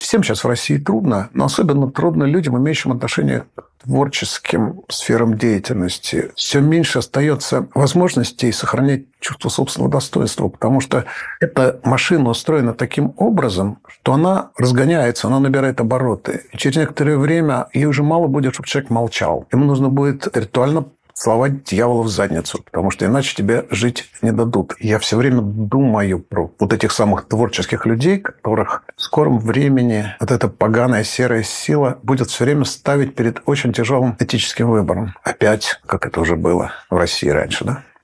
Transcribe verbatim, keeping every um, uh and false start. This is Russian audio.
Всем сейчас в России трудно, но особенно трудно людям, имеющим отношение к творческим сферам деятельности. Все меньше остается возможностей сохранять чувство собственного достоинства, потому что эта машина устроена таким образом, что она разгоняется, она набирает обороты. И через некоторое время ей уже мало будет, чтобы человек молчал. Ему нужно будет ритуально целовать дьявола в задницу, потому что иначе тебе жить не дадут. Я все время думаю про вот этих самых творческих людей, которых в скором времени вот эта поганая серая сила будет все время ставить перед очень тяжелым этическим выбором. Опять, как это уже было в России раньше, да?